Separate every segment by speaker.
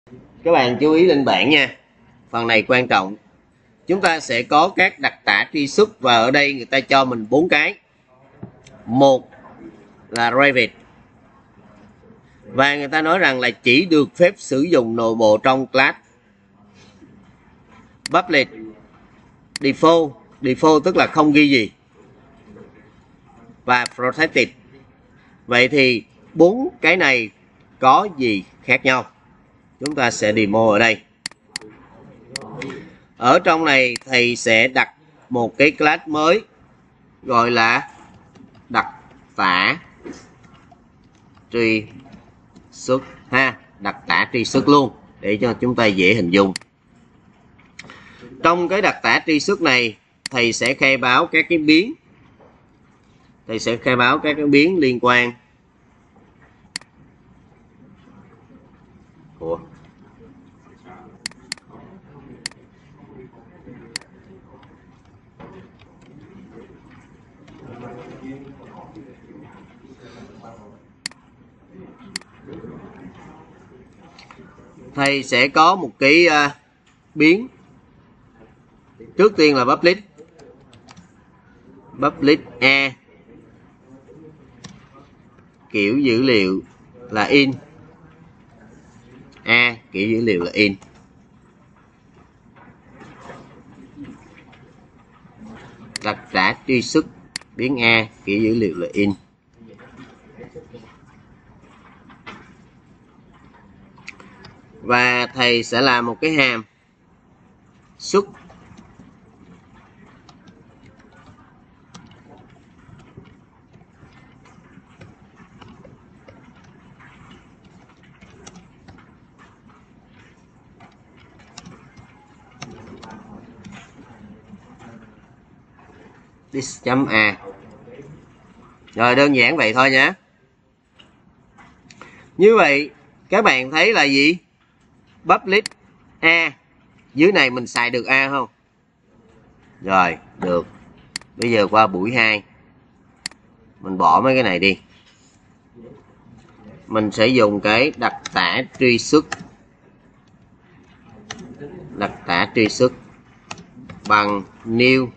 Speaker 1: Các bạn chú ý lên bảng nha. Phần này quan trọng. Chúng ta sẽ có các đặc tả truy xuất và ở đây người ta cho mình 4 cái. Một là private. Và người ta nói rằng là chỉ được phép sử dụng nội bộ trong class. Public, default, default tức là không ghi gì. Và protected. Vậy thì 4 cái này có gì khác nhau? Chúng ta sẽ demo ở đây. Ở trong này thầy sẽ đặt một cái class mới gọi là đặc tả truy xuất ha, đặc tả truy xuất luôn để cho chúng ta dễ hình dung. Trong cái đặc tả truy xuất này thầy sẽ khai báo các cái biến. Thầy sẽ khai báo các cái biến liên quan. Ủa? Thầy sẽ có một cái biến. Trước tiên là public. Public A. Kiểu dữ liệu là in. A kiểu dữ liệu là in. Đặc tả truy xuất biến A kiểu dữ liệu là in. Và thầy sẽ làm một cái hàm xuất this.a. Rồi đơn giản vậy thôi nhé. Như vậy các bạn thấy là gì? Public A. Dưới này mình xài được A không? Rồi, được. Bây giờ qua buổi 2. Mình bỏ mấy cái này đi. Mình sẽ dùng cái đặc tả truy xuất. Đặc tả truy xuất bằng new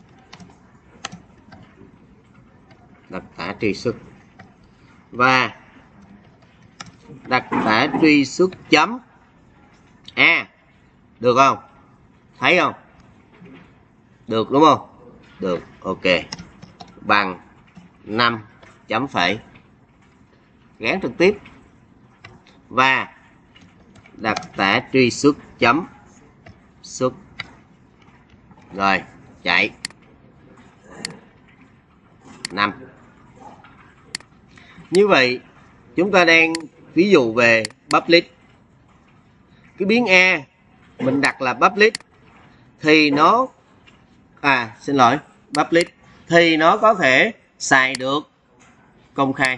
Speaker 1: đặc tả truy xuất và đặc tả truy xuất chấm A. Được không? Thấy không? Được đúng không? Được, ok. Bằng 5 chấm phẩy gán trực tiếp và đặc tả truy xuất chấm xuất. Rồi, chạy 5. Như vậy chúng ta đang ví dụ về public. Cái biến A mình đặt là public thì nó public thì nó có thể xài được công khai.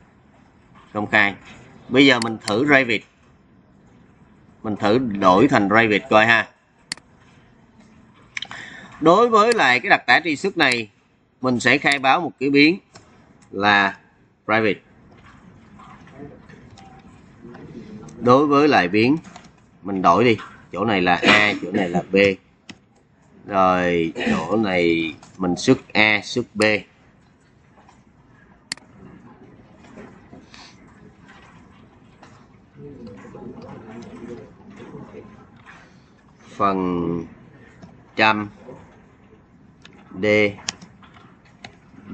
Speaker 1: Bây giờ mình thử private. Mình thử đổi thành private coi ha. Đối với lại cái đặc tả truy xuất này mình sẽ khai báo một cái biến là private. Đối với lại biến mình đổi đi, chỗ này là A, chỗ này là B. Rồi chỗ này mình xuất A, xuất B. Phần trăm D B.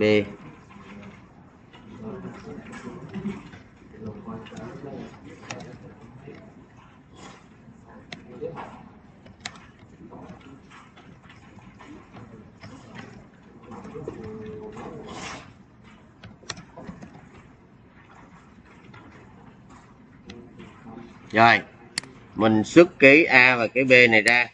Speaker 1: Rồi, mình xuất cái A và cái B này ra.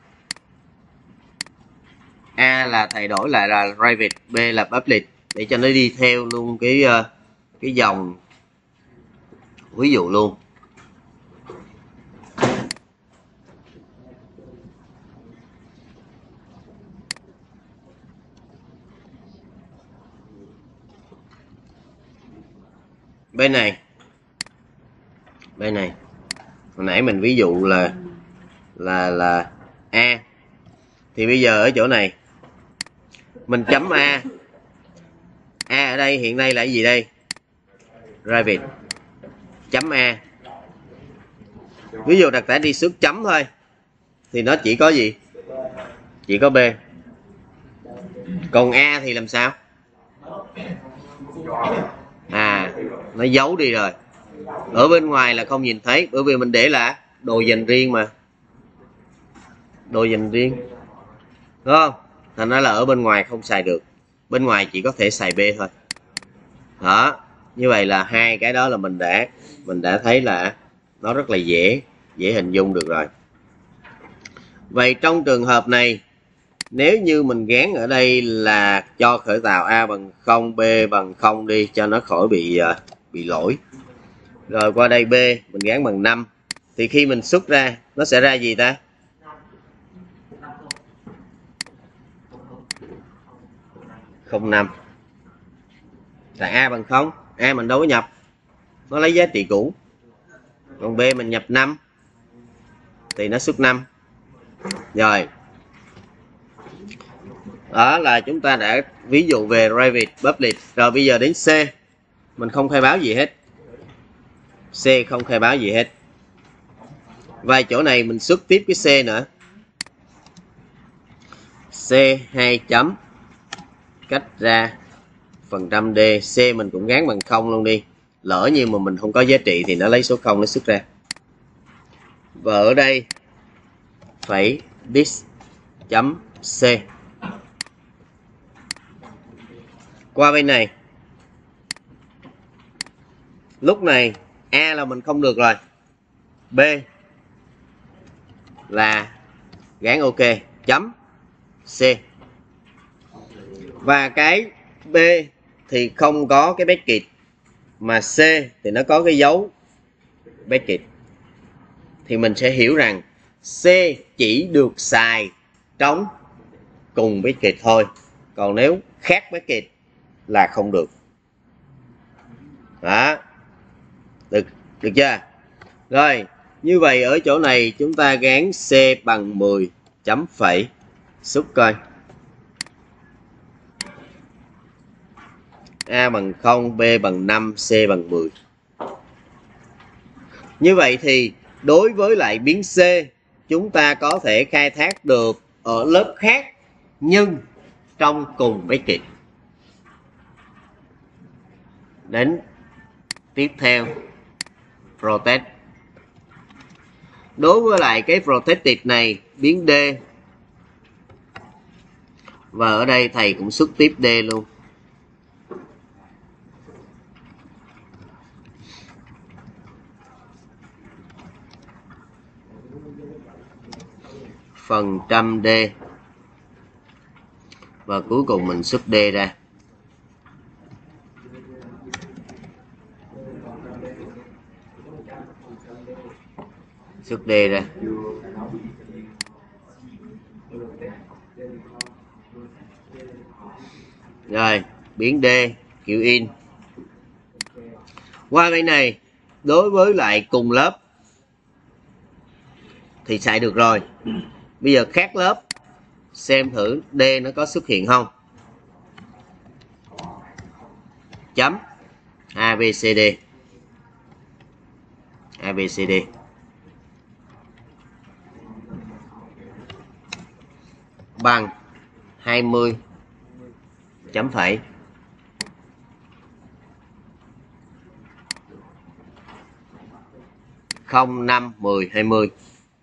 Speaker 1: A là thầy đổi lại là private, B là public để cho nó đi theo luôn cái dòng ví dụ luôn. Bên này Hồi nãy mình ví dụ là A, thì bây giờ ở chỗ này mình chấm A. A ở đây hiện nay là cái gì đây? Private chấm A. Ví dụ đặc tả đi xuất chấm thôi thì nó chỉ có gì? Chỉ có B. Còn A thì làm sao? Nó giấu đi rồi. Ở bên ngoài là không nhìn thấy, bởi vì mình để là đồ dành riêng mà. Đồ dành riêng, đúng không? Thành ra là ở bên ngoài không xài được. Bên ngoài chỉ có thể xài B thôi. Đó, như vậy là hai cái đó là mình đã thấy là nó rất là dễ hình dung được rồi. Vậy trong trường hợp này, nếu như mình gán ở đây là cho khởi tạo A bằng 0, B bằng 0 đi cho nó khỏi bị lỗi. Rồi qua đây B mình gán bằng 5 thì khi mình xuất ra nó sẽ ra gì ta? 0,5. Tại A bằng 0, A mình đâu có nhập, nó lấy giá trị cũ. Còn B mình nhập 5 thì nó xuất 5. Rồi, đó là chúng ta đã ví dụ về private public. Rồi bây giờ đến C, mình không khai báo gì hết. C không khai báo gì hết. Và chỗ này mình xuất tiếp cái C nữa. C 2 chấm cách ra phần trăm D. C mình cũng gán bằng 0 luôn đi. Lỡ như mà mình không có giá trị thì nó lấy số 0 nó xuất ra. Và ở đây phải this chấm C. Qua bên này, lúc này A là mình không được rồi, B là gán OK chấm C. Và cái B thì không có cái bracket, mà C thì nó có cái dấu bracket, thì mình sẽ hiểu rằng C chỉ được xài trong cùng bracket thôi, còn nếu khác bracket là không được. Đó, được chưa? Rồi, như vậy ở chỗ này chúng ta gán C bằng 10 chấm phẩy xuất coi. A bằng 0, B bằng 5, C bằng 10. Như vậy thì đối với lại biến C, chúng ta có thể khai thác được ở lớp khác nhưng trong cùng bracket. Đến tiếp theo, protect. Đối với lại cái protected này, biến D. Và ở đây thầy cũng xuất tiếp D luôn. Phần trăm D. Và cuối cùng mình xuất D ra. Xuất D ra. Rồi, biến D kiểu in. Qua bên này, đối với lại cùng lớp thì xài được rồi. Bây giờ khác lớp, xem thử D nó có xuất hiện không. Chấm ABCD. ABCD. Bằng 20 chấm phẩy 0, 5, 10, 20.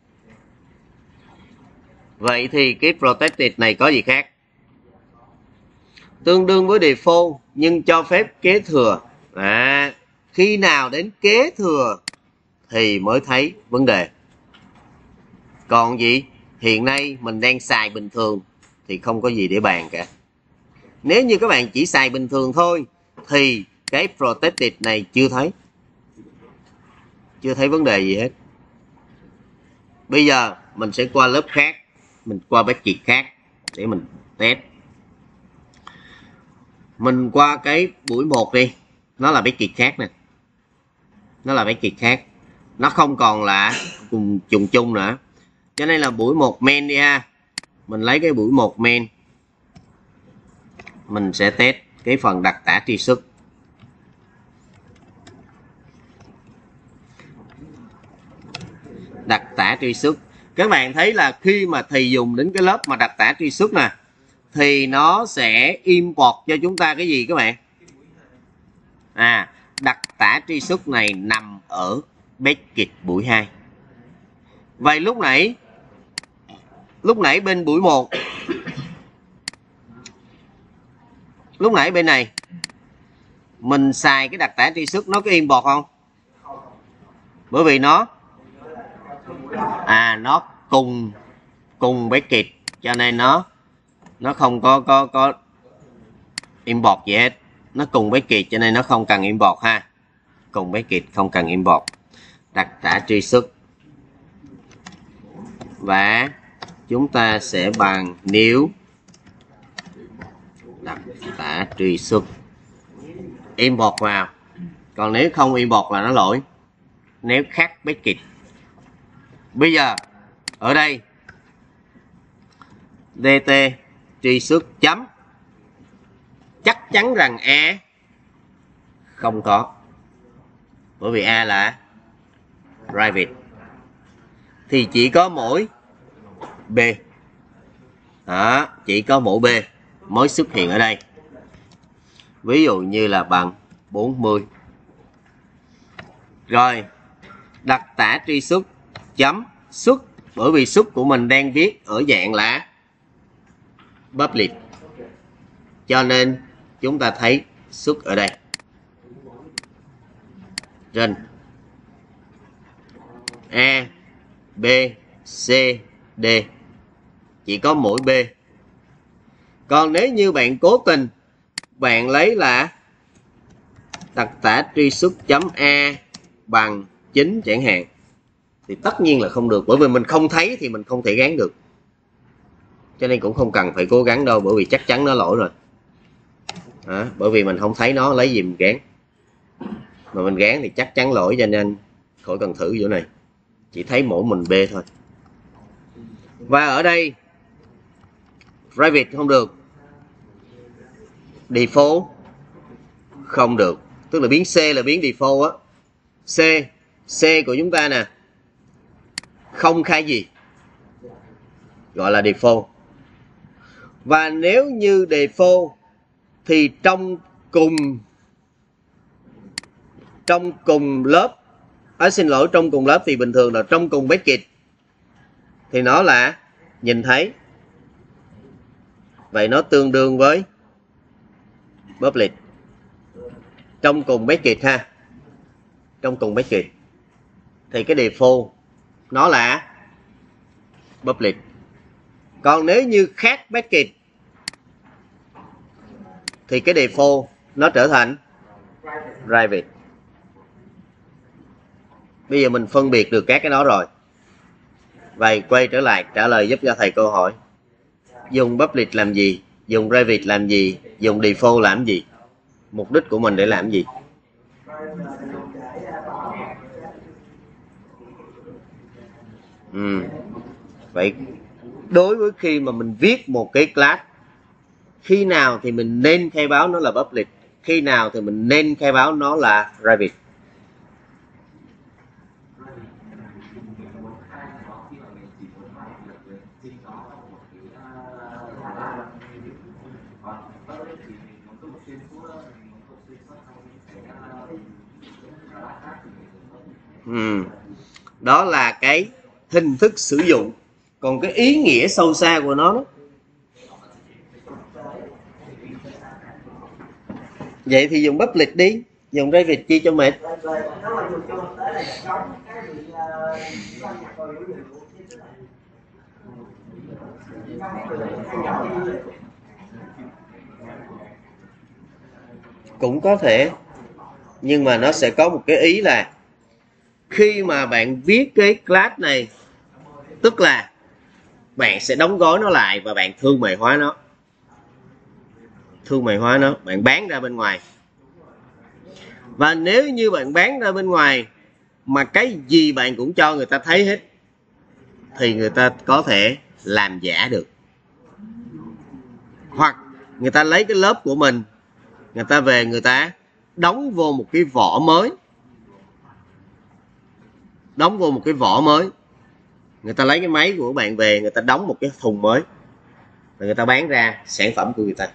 Speaker 1: Vậy thì cái protected này có gì khác? Tương đương với default nhưng cho phép kế thừa. Khi nào đến kế thừa thì mới thấy vấn đề. Còn gì? Hiện nay mình đang xài bình thường thì không có gì để bàn cả. Nếu như các bạn chỉ xài bình thường thôi thì cái protected này chưa thấy vấn đề gì hết. Bây giờ mình sẽ qua lớp khác, mình qua bracket khác để mình test. Mình qua cái buổi 1 đi, nó là bracket khác nè. Nó là bracket khác. nó không còn là cùng trùng chung nữa. Cho nên là buổi 1 main đi ha. Mình lấy cái buổi 1 main, mình sẽ test cái phần đặc tả truy xuất. Đặc tả truy xuất, các bạn thấy là khi mà thầy dùng đến cái lớp mà đặc tả truy xuất nè, thì nó sẽ import cho chúng ta cái gì các bạn? Đặc tả truy xuất này nằm ở package buổi 2. Vậy lúc nãy bên buổi 1, lúc nãy bên này mình xài cái đặc tả truy xuất, nó có import không? Bởi vì nó cùng package, cho nên nó không có import gì hết. Nó cùng package cho nên nó không cần import ha. Cùng package không cần import. Đặc tả truy xuất. Và chúng ta sẽ bằng nếu đặc tả truy xuất import vào. Còn nếu không import là nó lỗi. Nếu khác package. Bây giờ ở đây dt truy xuất chấm, chắc chắn rằng A không có, bởi vì A là private, thì chỉ có mỗi B. Đó, chỉ có mỗi B mới xuất hiện ở đây. Ví dụ như là bằng 40. Rồi, đặc tả truy xuất chấm xuất, bởi vì xuất của mình đang viết ở dạng là public, cho nên chúng ta thấy xuất ở đây. Trên A, B, C, D, chỉ có mỗi B. Còn nếu như bạn cố tình bạn lấy là đặc tả truy xuất chấm A bằng 9 chẳng hạn, thì tất nhiên là không được, bởi vì mình không thấy thì mình không thể gán được. Cho nên cũng không cần phải cố gắng đâu, bởi vì chắc chắn nó lỗi rồi. Bởi vì mình không thấy nó, lấy gì mình gán. Mà mình gán thì chắc chắn lỗi, cho nên khỏi cần thử chỗ này. Chỉ thấy mỗi mình B thôi. Và ở đây private không được, default không được. Tức là biến C là biến default á. C của chúng ta nè, không khai gì, gọi là default. Và nếu như default thì trong cùng lớp, trong cùng lớp thì bình thường là trong cùng package thì nó là nhìn thấy. Vậy nó tương đương với public. Trong cùng package ha. Trong cùng package thì cái default nó là public. Còn nếu như khác package thì cái default nó trở thành private. Bây giờ mình phân biệt được các cái đó rồi. Vậy quay trở lại trả lời giúp cho thầy câu hỏi. Dùng public làm gì? Dùng private làm gì? Dùng default làm gì? Mục đích của mình để làm gì? Vậy đối với khi mà mình viết một cái class, khi nào thì mình nên khai báo nó là public, khi nào thì mình nên khai báo nó là private? Đó là cái hình thức sử dụng. Còn cái ý nghĩa sâu xa của nó đó. Vậy thì dùng public đi, dùng private chi cho mệt. Cũng có thể, nhưng mà nó sẽ có một cái ý là khi mà bạn viết cái class này, tức là bạn sẽ đóng gói nó lại và bạn thương mại hóa nó. Thương mại hóa nó, bạn bán ra bên ngoài. Và nếu như bạn bán ra bên ngoài mà cái gì bạn cũng cho người ta thấy hết thì người ta có thể làm giả được. Hoặc người ta lấy cái lớp của mình, người ta về người ta đóng vô một cái vỏ mới. Đóng vô một cái vỏ mới. Người ta lấy cái máy của bạn về, người ta đóng một cái thùng mới, rồi người ta bán ra sản phẩm của người ta.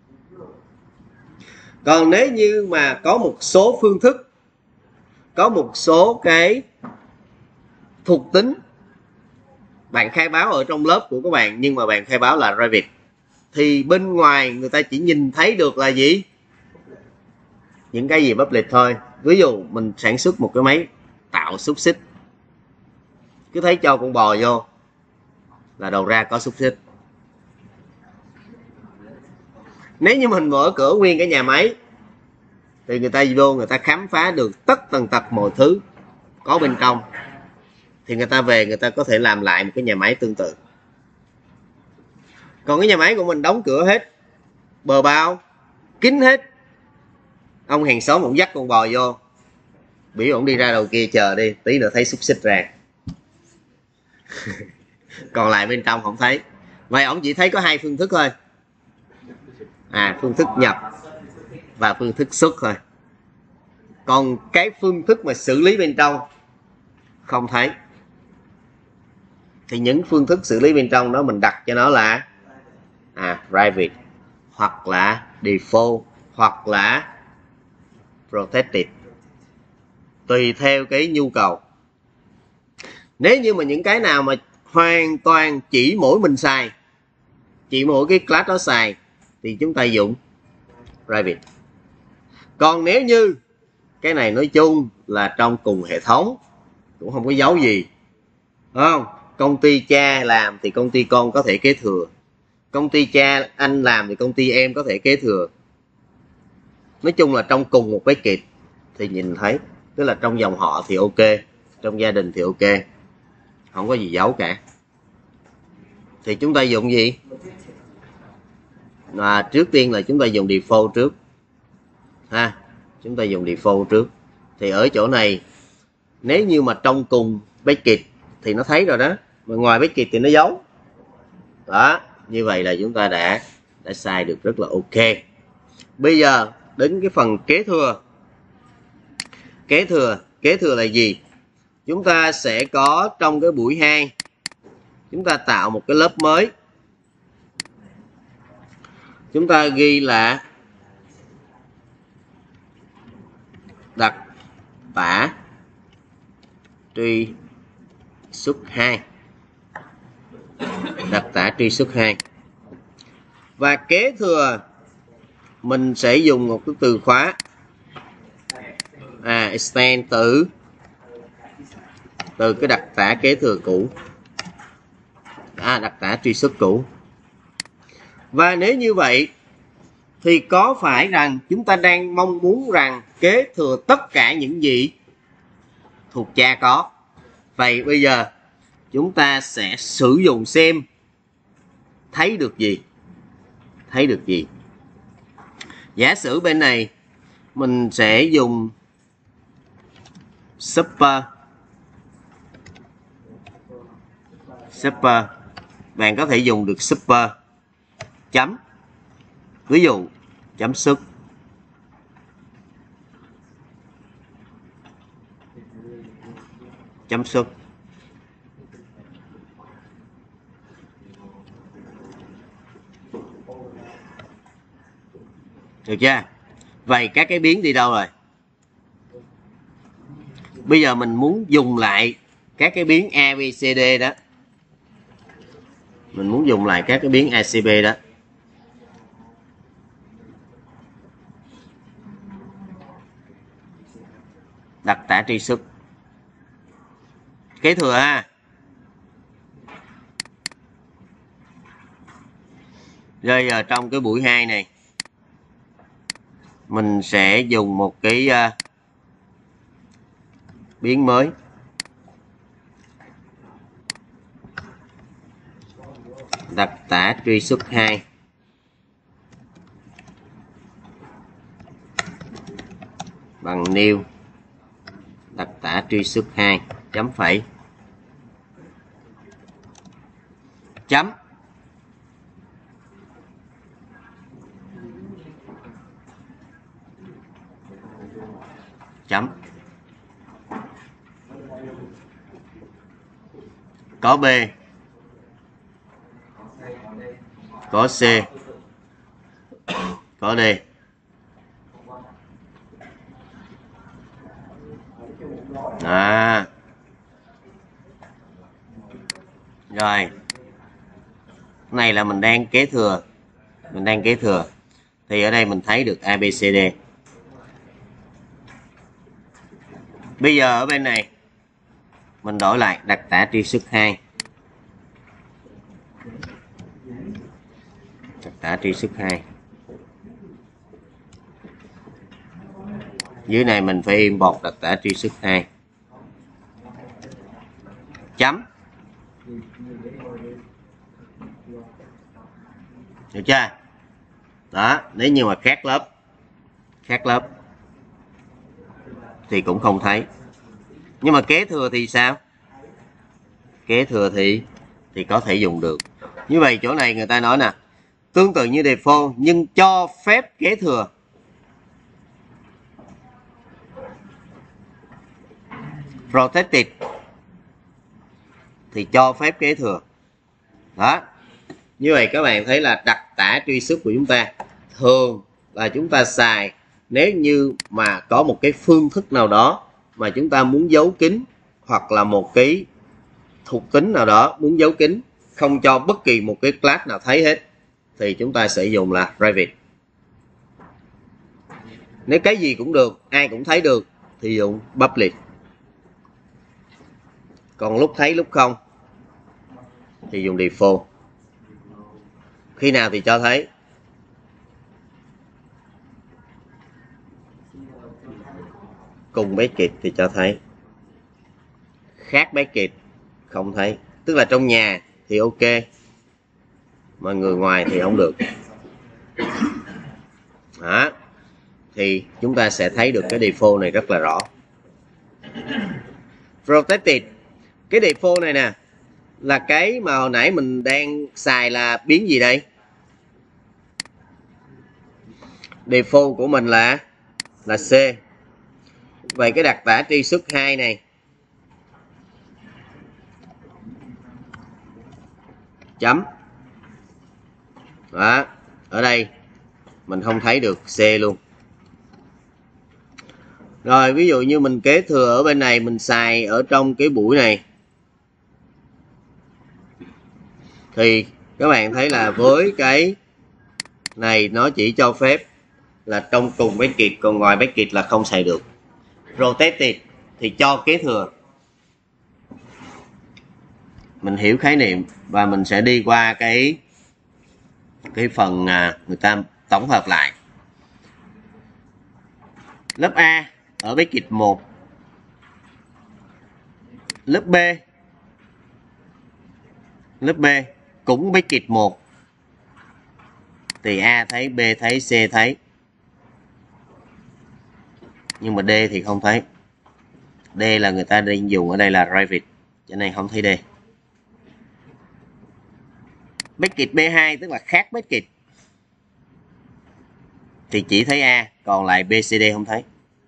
Speaker 1: Còn nếu như mà có một số phương thức, có một số cái thuộc tính bạn khai báo ở trong lớp của các bạn, nhưng mà bạn khai báo là Revit, thì bên ngoài người ta chỉ nhìn thấy được là gì? Những cái gì public thôi. Ví dụ mình sản xuất một cái máy tạo xúc xích, cứ thấy cho con bò vô là đầu ra có xúc xích. Nếu như mình mở cửa nguyên cái nhà máy thì người ta vô, người ta khám phá được tất tần tật mọi thứ có bên trong, thì người ta về người ta có thể làm lại một cái nhà máy tương tự. Còn cái nhà máy của mình đóng cửa hết, bờ bao kín hết, ông hàng xóm cũng dắt con bò vô, biểu ổng đi ra đầu kia chờ đi, tí nữa thấy xúc xích ra. Còn lại bên trong không thấy. Vậy ổng chỉ thấy có hai phương thức thôi, phương thức nhập và phương thức xuất thôi. Còn cái phương thức mà xử lý bên trong không thấy. Thì những phương thức xử lý bên trong đó mình đặt cho nó là private, hoặc là default, hoặc là protected, tùy theo cái nhu cầu. Nếu như mà những cái nào mà hoàn toàn chỉ mỗi mình xài, chỉ mỗi cái class đó xài, thì chúng ta dùng private. Còn nếu như cái này nói chung là trong cùng hệ thống, cũng không có giấu gì, đúng không? Công ty cha làm thì công ty con có thể kế thừa, công ty cha anh làm thì công ty em có thể kế thừa. Nói chung là trong cùng một package thì nhìn thấy, tức là trong dòng họ thì ok, trong gia đình thì ok, không có gì giấu cả. Thì chúng ta dùng gì? Trước tiên là chúng ta dùng default trước ha. Chúng ta dùng default trước. Thì ở chỗ này, nếu như mà trong cùng package thì nó thấy rồi đó, mà ngoài package thì nó giấu. Đó, như vậy là chúng ta đã xài được rất là ok. Bây giờ đến cái phần kế thừa. Kế thừa là gì? Chúng ta sẽ có trong cái buổi 2, chúng ta tạo một cái lớp mới. Chúng ta ghi là đặc tả truy xuất 2. Đặc tả truy xuất 2. Và kế thừa mình sẽ dùng một cái từ khóa extend từ cái đặc tả kế thừa cũ, đặc tả truy xuất cũ. Và nếu như vậy thì có phải rằng chúng ta đang mong muốn rằng kế thừa tất cả những gì thuộc cha có? Vậy bây giờ chúng ta sẽ sử dụng xem thấy được gì. Thấy được gì? Giả sử bên này mình sẽ dùng super. Bạn có thể dùng được super chấm, ví dụ chấm xuất, chấm xuất. Được chưa? Vậy các cái biến đi đâu rồi? Bây giờ mình muốn dùng lại các cái biến A, B, C, D đó. Mình muốn dùng lại các cái biến ACB đó. Đặc tả truy xuất. Kế thừa ha. Rồi giờ trong cái buổi 2 này mình sẽ dùng một cái biến mới. Đặc tả truy xuất 2. Bằng new đặc tả tả truy xuất 2 chấm phẩy chấm chấm có B có C có D. Rồi này là mình đang kế thừa, thì ở đây mình thấy được ABCD. Bây giờ ở bên này mình đổi lại đặc tả truy xuất 2, đặc tả truy xuất 2. Dưới này mình phải import đặc tả truy xuất 2 chấm. Được chưa? Đó, nếu như mà khác lớp thì cũng không thấy. Nhưng mà kế thừa thì sao? Kế thừa thì có thể dùng được. Như vậy chỗ này người ta nói nè, tương tự như default nhưng cho phép kế thừa. Protected thì cho phép kế thừa. Đó. Như vậy các bạn thấy là đặc tả truy xuất của chúng ta thường là chúng ta xài nếu như mà có một cái phương thức nào đó mà chúng ta muốn giấu kín, hoặc là một cái thuộc tính nào đó muốn giấu kín, không cho bất kỳ một cái class nào thấy hết, thì chúng ta sẽ dùng là private. Nếu cái gì cũng được, ai cũng thấy được thì dùng public. Còn lúc thấy lúc không thì dùng default. Khi nào thì cho thấy? Cùng Backit thì cho thấy, khác Backit không thấy. Tức là trong nhà thì ok, mà người ngoài thì không được. Đó. Thì chúng ta sẽ thấy được cái default này rất là rõ. Protected, cái default này nè là cái mà hồi nãy mình đang xài là biến gì đây? Default của mình là C. Vậy cái đặc tả truy xuất 2 này chấm. Đó, ở đây mình không thấy được C luôn. Rồi ví dụ như mình kế thừa ở bên này, mình xài ở trong cái buổi này, thì các bạn thấy là với cái này nó chỉ cho phép là trong cùng Backit, còn ngoài Backit là không xài được. Protected thì cho kế thừa. Mình hiểu khái niệm và mình sẽ đi qua cái phần người ta tổng hợp lại. Lớp A ở Backit 1, lớp B cũng Backit 1 thì A thấy, B thấy, C thấy, nhưng mà D thì không thấy. D là người ta đang dùng ở đây là private, cho nên không thấy D. Backit B2 tức là khác Backit thì chỉ thấy A, còn lại B, C, D không thấy.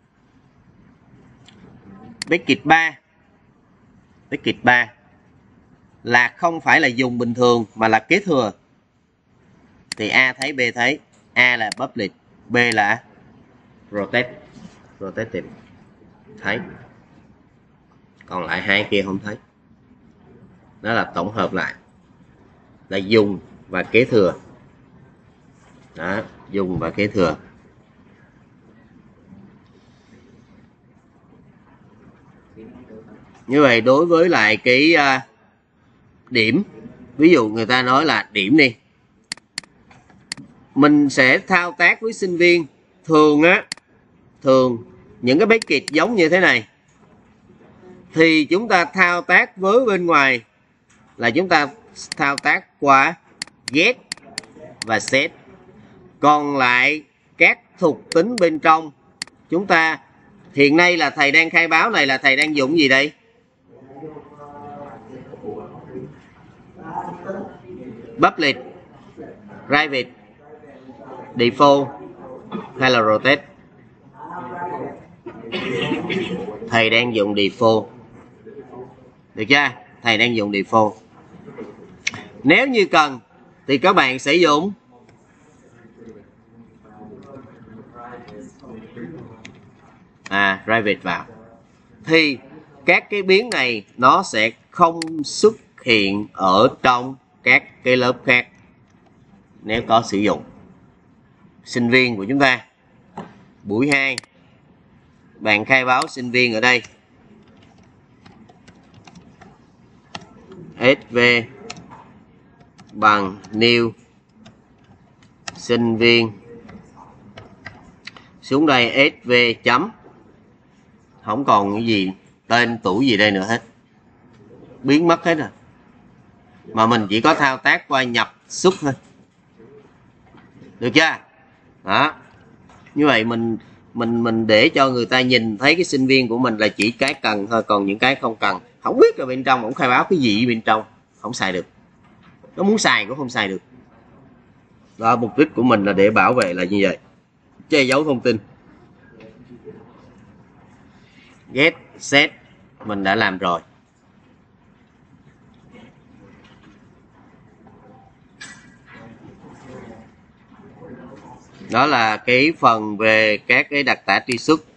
Speaker 1: Backit 3 là không phải là dùng bình thường mà là kế thừa, thì A thấy, B thấy. A là public, B là protected thấy, còn lại hai kia không thấy. Đó là tổng hợp lại là dùng và kế thừa. Đó, dùng và kế thừa. Như vậy đối với lại cái điểm, ví dụ người ta nói là điểm đi, mình sẽ thao tác với sinh viên. Thường những cái Backit giống như thế này thì chúng ta thao tác với bên ngoài là chúng ta thao tác qua get và set. Còn lại các thuộc tính bên trong chúng ta Hiện nay là thầy đang khai báo này là thầy đang dùng gì đây? Public, private, default hay là rotate? Thầy đang dùng default. Được chưa? Thầy đang dùng default. Nếu như cần thì các bạn sẽ dùng private vào. Thì các cái biến này nó sẽ không xuất hiện ở trong các cái lớp khác nếu có sử dụng. Sinh viên của chúng ta buổi 2, bạn khai báo sinh viên ở đây SV bằng new sinh viên, xuống đây SV chấm, không còn cái gì tên tuổi gì đây nữa hết, biến mất hết rồi, mà mình chỉ có thao tác qua nhập xuất thôi. Được chưa? Đó, như vậy mình để cho người ta nhìn thấy cái sinh viên của mình là chỉ cái cần thôi, còn những cái không cần không biết ở bên trong ổng khai báo cái gì bên trong, không xài được, nó muốn xài cũng không xài được. Đó, mục đích của mình là để bảo vệ là như vậy, che giấu thông tin. Get set mình đã làm rồi. Đó là cái phần về các cái đặc tả truy xuất.